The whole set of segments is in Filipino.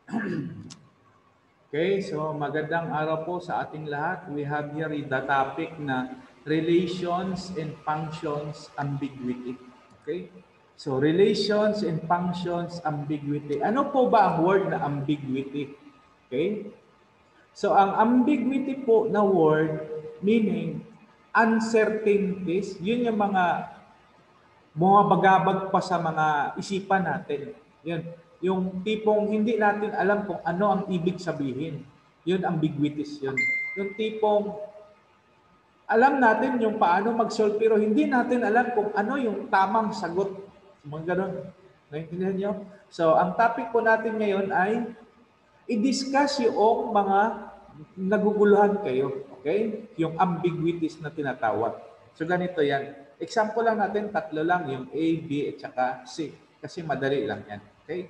Okay, so magandang araw po sa ating lahat. We have here the topic na relations and functions ambiguity. Okay? So relations and functions ambiguity. Ano po ba ang word na ambiguity? Okay? So ang ambiguity po na word meaning uncertainties, yun yung mga bumabagabag pa sa mga isipan natin. Yun. Yung tipong hindi natin alam kung ano ang ibig sabihin. Yun, ambiguities yun. Yung tipong alam natin yung paano mag-solve pero hindi natin alam kung ano yung tamang sagot. Mga ganun. Naintindihan nyo? So, ang topic po natin ngayon ay i-discuss yung mga naguguluhan kayo. Okay? Yung ambiguities na tinatawag. So, ganito yan. Example lang natin, tatlo lang, yung A, B, at saka C. Kasi madali lang yan. Okay?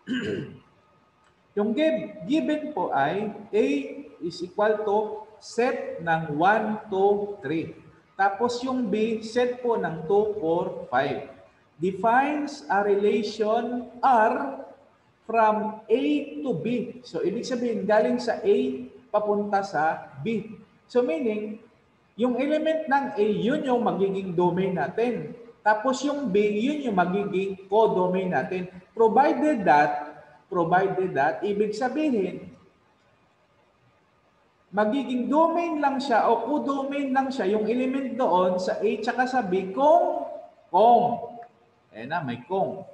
Yung given po ay A is equal to set ng 1, 2, 3. Tapos yung B, set po ng 2, 4, 5. Defines a relation R from A to B. So, ibig sabihin, galing sa A papunta sa B. So, meaning, yung element ng A, yun yung magiging domain natin. Tapos yung B, yun yung magiging co-domain natin. Provided that, ibig sabihin, magiging domain lang siya o co-domain lang siya, yung element doon sa A tsaka sa B, kung, ayan na, may kung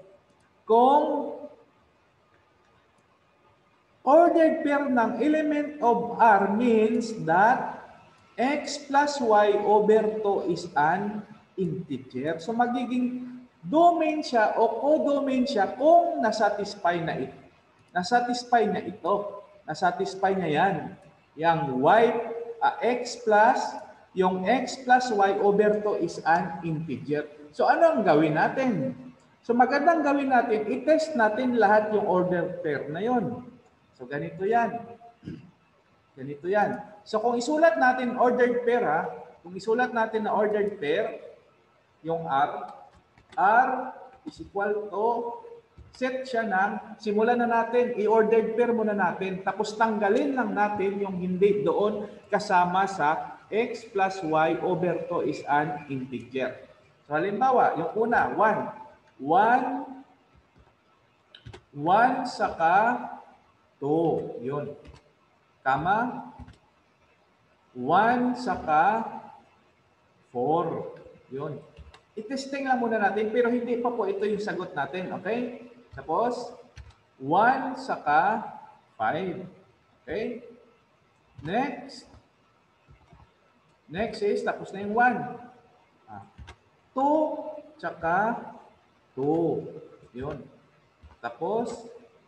ordered pair ng element of R means that x plus y over 2 is an integer. So magiging domain siya o co-domain siya kung nasatisfy na ito. Nasatisfy na ito. Nasatisfy na yan. Yung x plus, yung x plus y over 2 is an integer. So ano ang gawin natin? So magandang gawin natin, i-test natin lahat yung ordered pair na yon. So ganito yan. Ganito yan. So kung isulat natin ordered pair kung isulat natin na ordered pair, yung R is equal to, set siya ng, simulan na natin, i-ordered pair muna natin, tapos tanggalin lang natin yung hindi doon kasama sa x plus y over 2 is an integer. So halimbawa, yung una, 1. 1 saka 2. Yun. Tama? 1 saka 4. Yun. I-testing lang muna natin, pero hindi pa po ito yung sagot natin. Okay? Tapos, 1 saka 5. Okay? Next. Next is, tapos na yung 1. 2 saka 2. Yun. Tapos,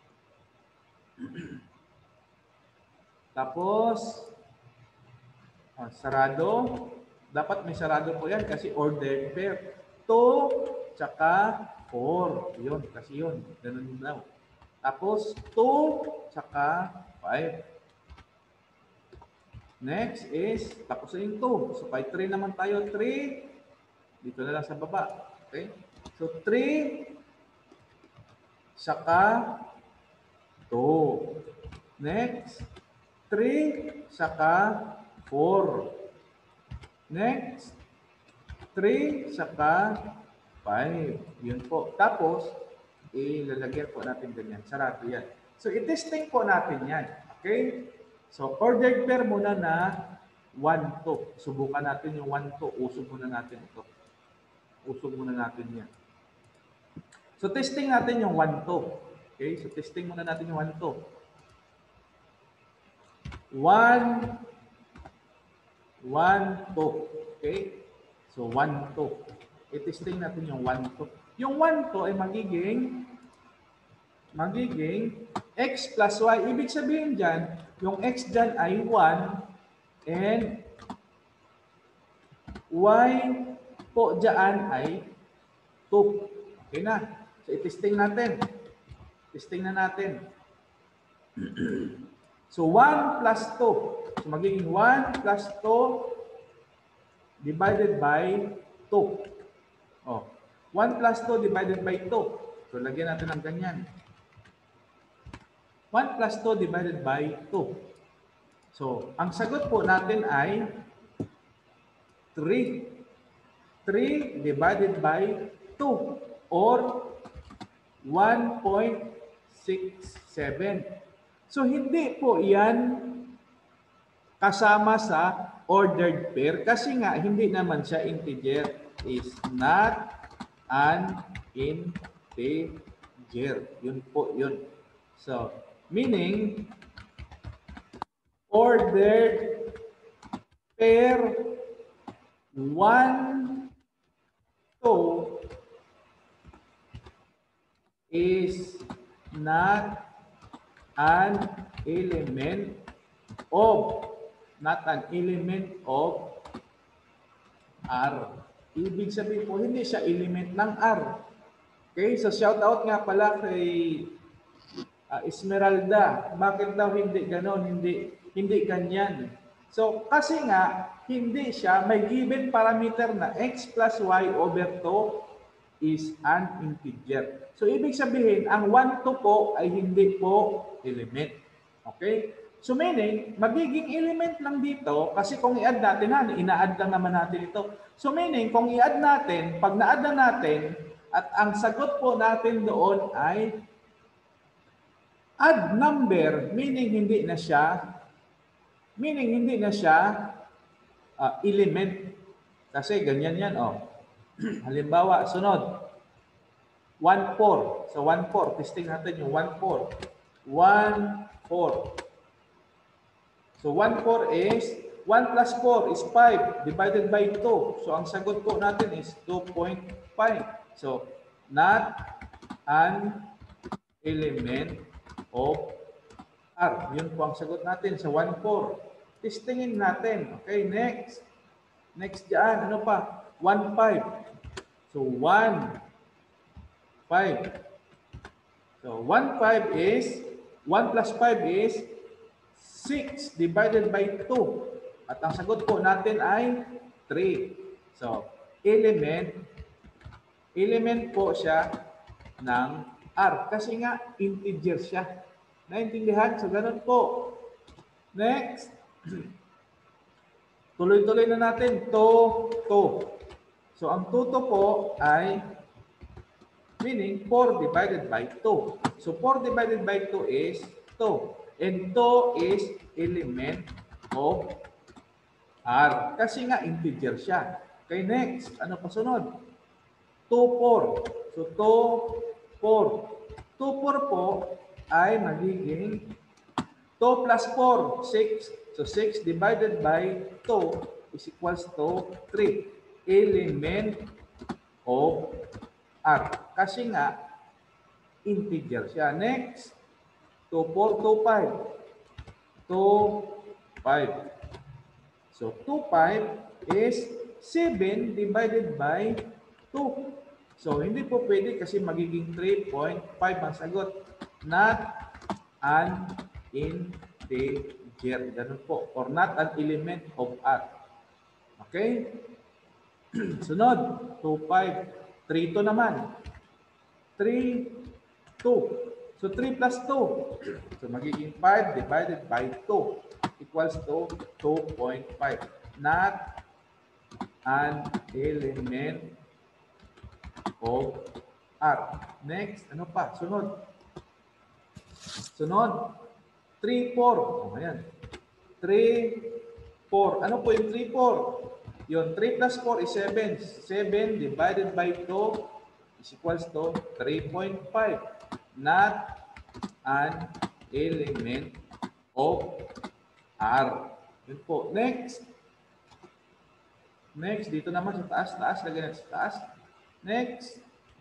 sarado. Dapat may sarado po yan kasi ordered pair. 2 tsaka 4. Yun, kasi yun. Ganun daw. Tapos, 2 tsaka 5. Next is, tapos na yung 2. So, by 3 naman tayo. 3. Dito na lang sa baba. Okay? So, 3 saka 2. Next, 3 saka 4. Next, 3 saka 5. Yun po. Tapos, ilalagyan po natin ganyan. Sarado yan. So, i-testing po natin yan. Okay? So, ordered pair muna na 1, 2. Subukan natin yung 1, 2. Usog muna natin ito. Usog muna natin yan. So, testing natin yung 1, 2. Okay? So, testing muna natin yung 1, 2. 1, 2. Okay? So, 1, 2. I-testing natin yung 1, 2. Yung 1, 2 ay magiging x plus y. Ibig sabihin dyan, yung x dyan ay 1 and y po dyan ay 2. Okay na. So, i-testing natin. Testing na natin. So, 1 plus 2. So, magiging 1 plus 2 divided by 2. Oh, 1 plus 2 divided by 2. So, lagyan natin ng ganyan. 1 plus 2 divided by 2. So, ang sagot po natin ay 3. 3 divided by 2 or 1.67. So, hindi po yan kasama sa ordered pair kasi nga hindi naman siya integer. Is not an integer. Yun po yun. So, meaning ordered pair 1, 2 is not an element of R. Ibig sabihin po, hindi siya element ng R. Okay, so shout out nga pala kay Esmeralda. Bakit daw hindi ganon? Hindi ganyan. So, kasi nga, hindi siya, may given parameter na x plus y over 2 is an integer. So, ibig sabihin, ang 1, 2 po ay hindi po element. Okay? So, meaning, magiging element lang dito, kasi kung i-add natin, ina-add lang naman natin ito. So, meaning, kung i-add natin, pag na-add na natin, at ang sagot po natin doon ay add number, meaning hindi na siya element. Kasi ganyan yan, oh. Halimbawa, sunod. 1, 4. So, 1, 4. Testing natin yung 1, 4. 1, 4. So, 1, 4 is 1 plus 4 is 5 divided by 2. So, ang sagot po natin is 2.5. So, not an element of R. Yun po ang sagot natin sa 1, 4. Testingin natin. Okay, next. Next dyan, ano pa? 1, 5. So, 1, 5. So, 1, 5 is, 1 plus 5 is 6 divided by 2. At ang sagot po natin ay 3. So, element po siya ng R. Kasi nga, integer siya. Naintindihan? So, ganun po. Next. Tuloy-tuloy na natin. 2. So, ang 2 po ay meaning 4 divided by 2. So, 4 divided by 2 is 2. And 2 is element of R. Kasi nga, integer siya. Okay, next. Ano pa sunod? 2, 4. So, 2, 4. 2, 4 po ay magiging 2 plus 4, 6. So, 6 divided by 2 is equals to 3. Element of R. Kasi nga, integer siya. Next, 2, 4, 2, 5. 2, 5. So, 2, 5 is 7 divided by 2. So, hindi po pwede kasi magiging 3.5 ang sagot. Not an integer. Ganun po. Or not an element of R. Okay? Sunod. 2, 5. 3, 2 naman. 3, 2. So, 3 plus 2. So, magiging 5 divided by 2 equals to 2.5. Not an element of R. Next, ano pa? Sunod. 3, 4. Oh, ayan. 3, 4. Ano po yung 3, 4? Yung 3 plus 4 is 7. 7 divided by 2 is equals to 3.5. Not an element of R. Yun po. Next. Next, dito naman sa taas. Lagyan natin sa taas. Next.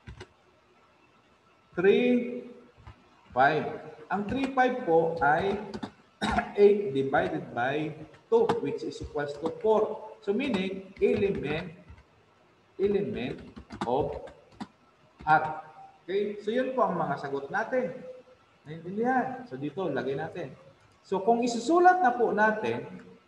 3, 5. Ang 3, 5 po ay 8 divided by 2, which is equals to 4. So, meaning, element of R. Okay? So, yun po ang mga sagot natin. Naintindihan? So, dito, lagay natin. So, kung isusulat na po natin,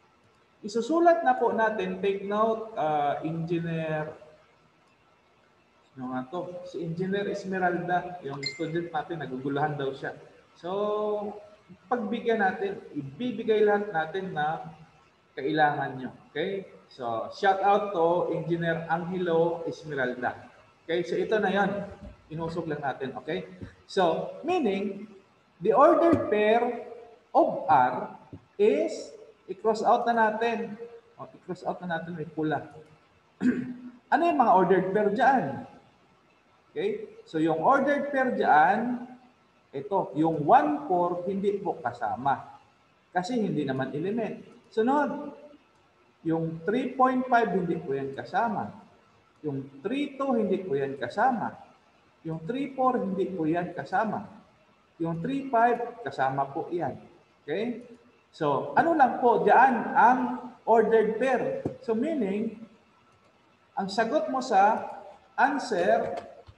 take note, engineer, ano nga to? Si Engineer Esmeralda, yung student natin, nagugulahan daw siya. So, pagbigyan natin, ibibigay lahat natin na kailangan nyo. Okay? So, shout out to Engineer Angelo Esmeralda. Okay? So, ito na yon. Inusog lang natin. Okay? So, meaning, the ordered pair of R is, i-cross out na natin. O, i-cross out na natin, may pula. Ano yung mga ordered pair dyan? Okay? So, yung ordered pair dyan, ito, yung 1, 4, hindi po kasama. Kasi hindi naman element. Sunod, yung 3.5, hindi po yan kasama. Yung 3.2, hindi po yan kasama. Yung 3.4, hindi po yan kasama. Yung 3.5, kasama po yan. Okay? So, ano lang po dyan ang ordered pair. So, meaning, ang sagot mo sa answer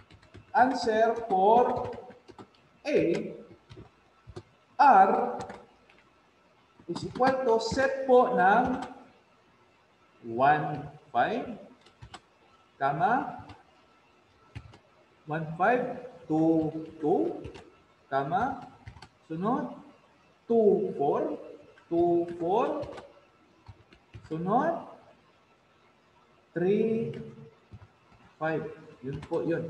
for A, R, is equal to set po ng 1, 5, kama, 1, 5, 2, 2, kama, sunod, 2, 4, 2, 4, sunod, 3, 5. Yun po yun.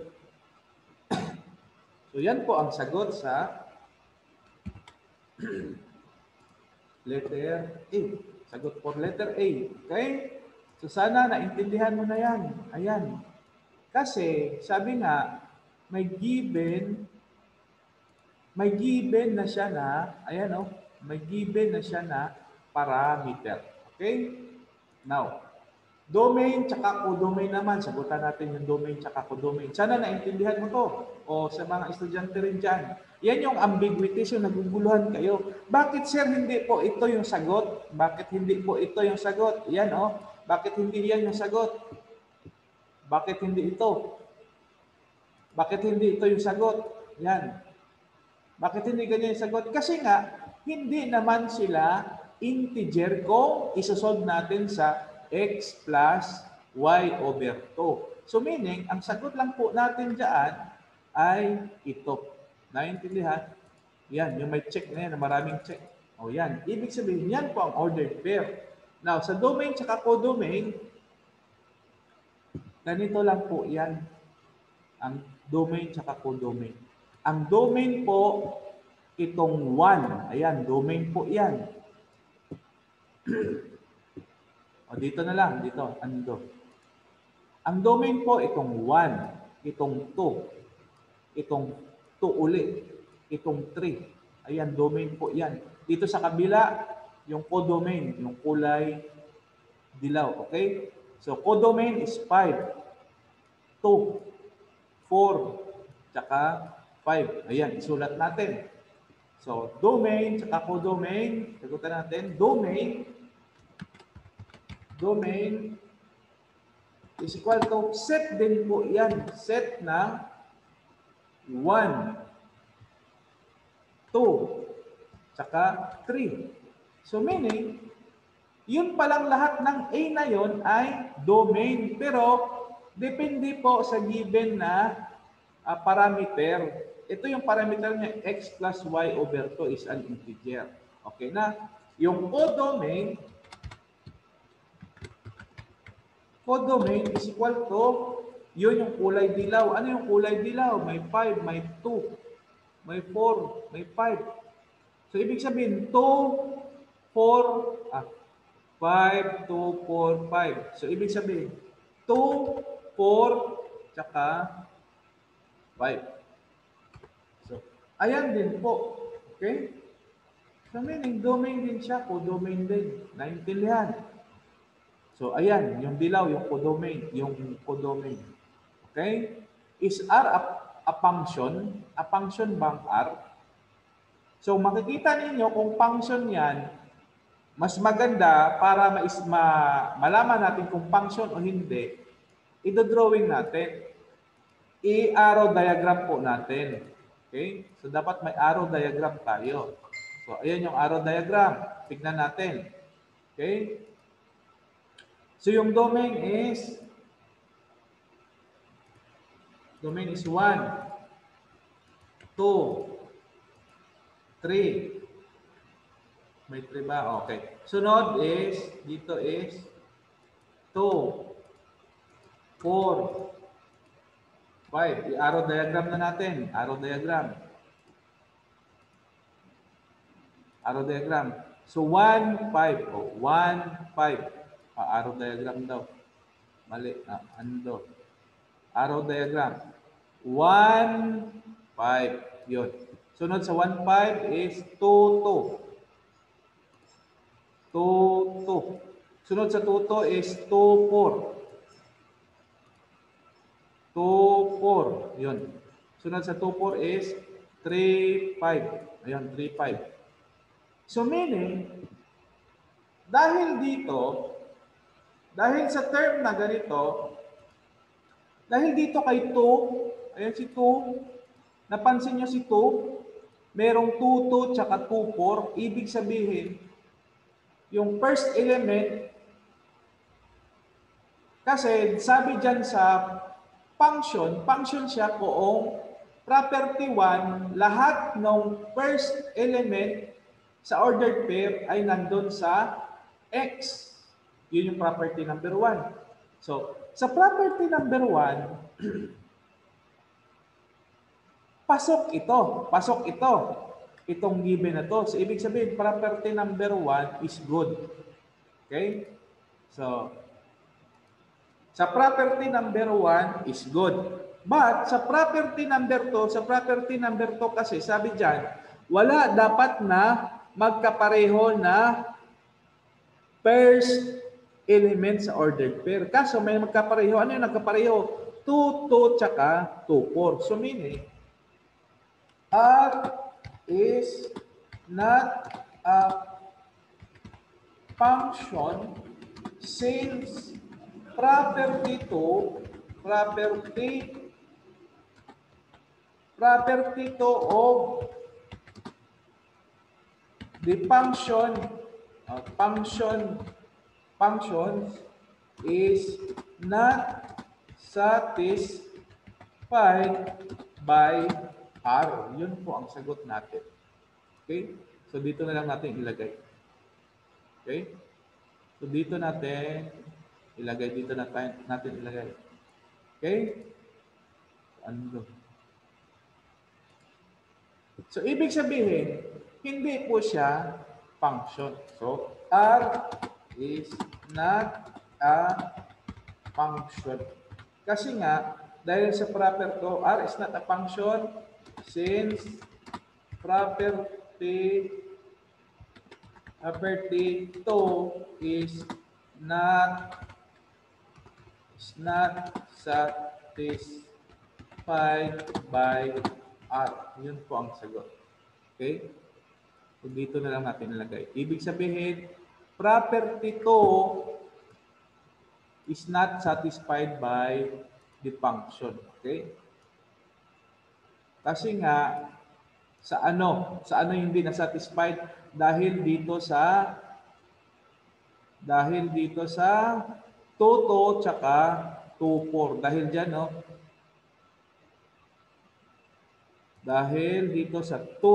So, yan po ang sagot sa letter A. Sagot for letter A. Okay? So, sana naintindihan mo na yan. Ayan. Kasi, sabi nga, may given na siya na, ayan o, may given na siya na parameter. Okay? Now, domain tsaka codomain naman. Sagutan natin yung domain tsaka codomain. Sana naintindihan mo to. O sa mga estudyante rin dyan. Yan yung ambiguity. So naguguluhan kayo. Bakit sir hindi po ito yung sagot? Bakit hindi po ito yung sagot? Yan o. Bakit hindi yan yung sagot? Bakit hindi ito? Bakit hindi ito yung sagot? Yan. Bakit hindi ganyan yung sagot? Kasi nga, hindi naman sila integer kung isosolve natin sa x plus y over 2. So meaning, ang sagot lang po natin dyan ay ito. Naintindihan? Yan, yung may check na yan, maraming check. O yan, ibig sabihin, yan po ang ordered pair. Now, sa domain tsaka codomain, ganito lang po yan. Ang domain tsaka codomain. Ang domain po, itong 1. Ayan, domain po yan. O dito na lang, dito, ando. Ang domain po, itong 1, itong 2, itong 2 ulit, itong 3. Ayan, domain po yan. Dito sa kabila, yung codomain, yung kulay dilaw. Okay? So, codomain is 5, 2, 4, tsaka 5. Ayan, isulat natin. So, domain, tsaka codomain, sagutan natin, domain is equal to set din po yan. Set ng 1, 2, tsaka 3. So meaning, yun palang lahat ng A na yon ay domain. Pero, depende po sa given na parameter. Ito yung parameter niya, x plus y over 2 is an integer. Okay na? Yung codomain is equal to, yun yung kulay dilaw. Ano yung kulay dilaw? May 5, may 2, may 4, may 5. So, ibig sabihin, 2, 4, 5, 2, 4, 5. So, ibig sabihin, 2, 4, tsaka 5. So, ayan din po. Okay? So, meaning, domain din siya, codomain din. Naintindihan? So, ayan, yung dilaw, yung codomain. Okay? Is R a function? A function bang R? So, makikita ninyo kung function yan, mas maganda para malaman natin kung function o hindi, i-drawing natin. I-arrow diagram po natin. Okay? So, dapat may arrow diagram tayo. So, ayan yung arrow diagram. Tignan natin. Okay? So, yung domain is 1, 2, 3, May 3 ba? Okay. Sunod is, dito is 2, 4, 5. I-arrow diagram na natin. Arrow diagram. Arrow diagram. So, 1, 5. Oh, 1, 5. Arrow diagram daw. Mali. Ando. Arrow diagram. 1, 5. Yun. Sunod sa 1, 5 is 2, 2. 2, 2. Sunod sa 2, 2 is 2, 4. 2, 4. Yun. Sunod sa 2, 4 is 3, 5. Ayun, 3, 5. So meaning, dahil dito, dahil sa term na ganito, dahil dito kay 2, ayan si 2, napansin nyo si 2, merong 2, 2, tsaka 2, 4, ibig sabihin, yung first element, kasi sabi dyan sa function siya kung property 1, lahat ng first element sa ordered pair ay nandun sa X. Yun yung property number 1. So, sa property number 1, pasok ito. Pasok ito. Itong given na to. So, ibig sabihin, property number 1 is good. Okay? So, sa property number 1 is good. But sa property number 2, kasi sabi dyan, wala dapat na magkapareho na first element sa ordered pair. Kaso may magkapareho. Ano yung nagkapareho? 2, 2, tsaka 2, 4. So meaning, R is not a function since property 2 of the functions is not satisfied by R. Yun po ang sagot natin. Okay? So dito na lang natin ilagay. Okay? So dito natin ilagay. Dito natin ilagay. Okay? Ano? So ibig sabihin, hindi po siya function. So R is not a function. Kasi nga, dahil sa proper to, R is not a function since property 2 is not satisfied by R. Yun po ang sagot. Okay? So dito na lang natin ilagay. Ibig sabihin, property 2 is not satisfied by the function. Okay? Kasi nga, sa ano hindi na satisfied? Dahil dito sa 2, 2, tsaka 2, 4. Dahil dyan, no? Dahil dito sa 2,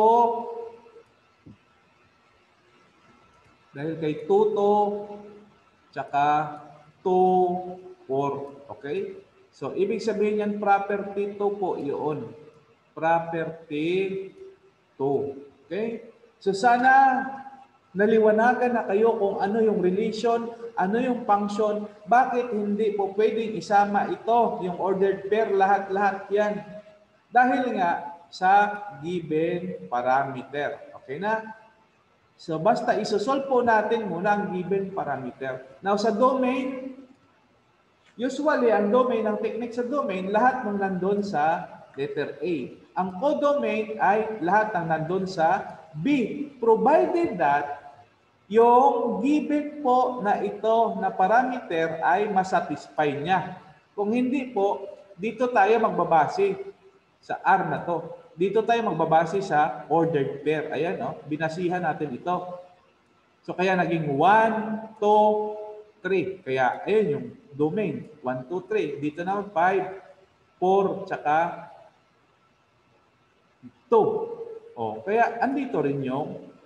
2, dahil kay 2, 2, tsaka 2, 4. Okay? So, ibig sabihin yan, property 2 po yun. Property 2. Okay? So, sana naliwanagan na kayo kung ano yung relation, ano yung function, bakit hindi po pwedeng isama ito, yung ordered pair, lahat-lahat yan. Dahil nga sa given parameter. Okay na? So, basta isosolve po natin muna ang given parameter. Now, sa domain, usually, ang domain, ang technique sa domain, lahat ng nandun sa letter A. Ang codomain ay lahat ng nandun sa B. Provided that yung given po na ito na parameter ay masatisfy niya. Kung hindi po, dito tayo magbabase sa R na to. Dito tayo magbabase sa ordered pair. Ayan, no? Binasihan natin ito. So, kaya naging 1, 2, 3. Kaya, ayun yung domain. 1, 2, 3. Dito naman 5, 4, tsaka 2. O, kaya andito rin yung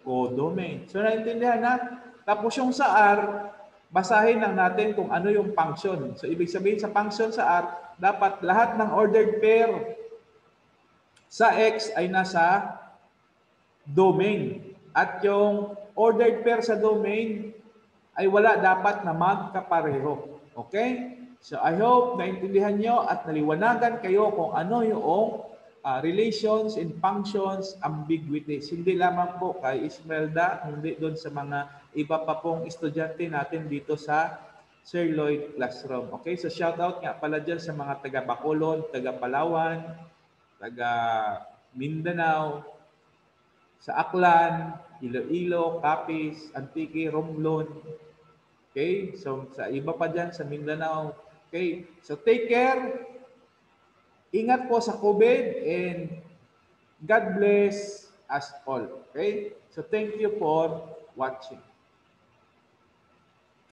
codomain. So naintindihan na? Tapos yung sa R, basahin lang natin kung ano yung function. So ibig sabihin sa function sa R, dapat lahat ng ordered pair sa X ay nasa domain. At yung ordered pair sa domain ay wala dapat na magkapareho. Okay? So I hope naintindihan nyo at naliwanagan kayo kung ano yung relations and functions ambiguities. Hindi lamang po kay Ismelda, hindi doon sa mga iba pa pong estudyante natin dito sa Sir Lloyd Classroom. Okay? So shout out nga pala dyan sa mga taga Bacolod, taga Palawan, taga Mindanao, sa Aklan, Iloilo, Capiz, Antique, Romblon. Okay? So sa iba pa dyan sa Mindanao. Okay? So take care. Ingat po sa COVID and God bless us all. Okay? So thank you for watching.